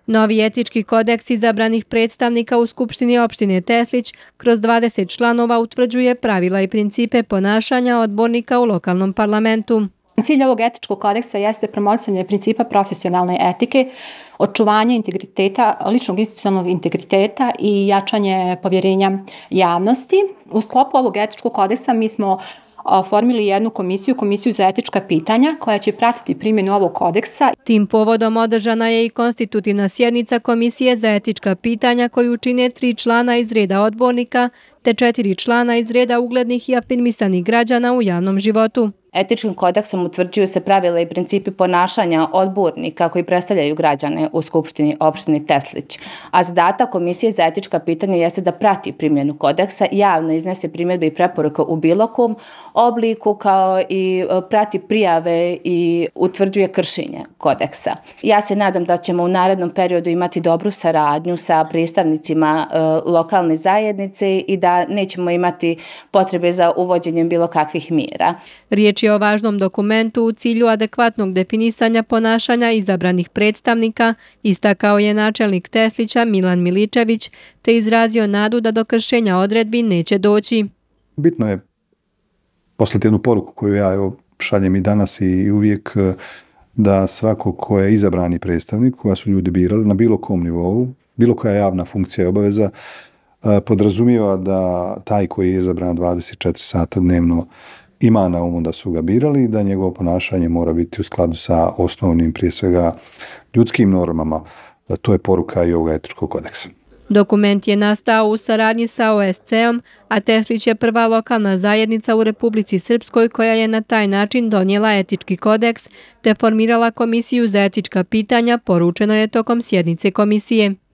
Novi etički kodeks izabranih predstavnika u Skupštini opštine Teslić kroz 20 članova utvrđuje pravila i principe ponašanja odbornika u lokalnom parlamentu. Cilj ovog etičkog kodeksa jeste promovisanje principa profesionalne etike, očuvanje integriteta, ličnog institucionalnog integriteta i jačanje povjerenja javnosti. U sklopu ovog etičkog kodeksa mi smo formili jednu komisiju za etička pitanja koja će pratiti primjenu ovog kodeksa. Tim povodom održana je i konstitutivna sjednica Komisije za etička pitanja koju čine 3 člana iz reda odbornika te 4 člana iz reda uglednih i afirmisanih građana u javnom životu. Etičkim kodeksom utvrđuju se pravila i principi ponašanja odbornika koji predstavljaju građane u Skupštini opštine Teslić. A zadatak Komisije za etička pitanja jeste da prati primjenu kodeksa, javno iznese primjedbe i preporuke u bilo kom obliku, kao i prati prijave i utvrđuje kršenje kodeksa. Ja se nadam da ćemo u narednom periodu imati dobru saradnju sa predstavnicima lokalne zajednice i da nećemo imati potrebe za uvođenjem bilo kakvih mjera. Riječ je o važnom dokumentu u cilju adekvatnog definisanja ponašanja izabranih predstavnika, istakao je načelnik Teslića Milan Miličević, te izrazio nadu da do kršenja odredbi neće doći. Bitno je poslati jednu poruku koju ja šaljem i danas i uvijek, da svako ko je izabrani predstavnik, koja su ljudi birali na bilo kom nivou, bilo koja javna funkcija i obaveza, podrazumijeva da taj koji je izabran 24 sata dnevno ima na umu da su ga birali i da njegovo ponašanje mora biti u skladu sa osnovnim, prije svega, ljudskim normama. To je poruka i ovog etičkog kodeksa. Dokument je nastao u saradnji sa OSCE-om, a Teslić je prva lokalna zajednica u Republici Srpskoj koja je na taj način donijela etički kodeks te formirala Komisiju za etička pitanja, poručeno je tokom sjednice komisije.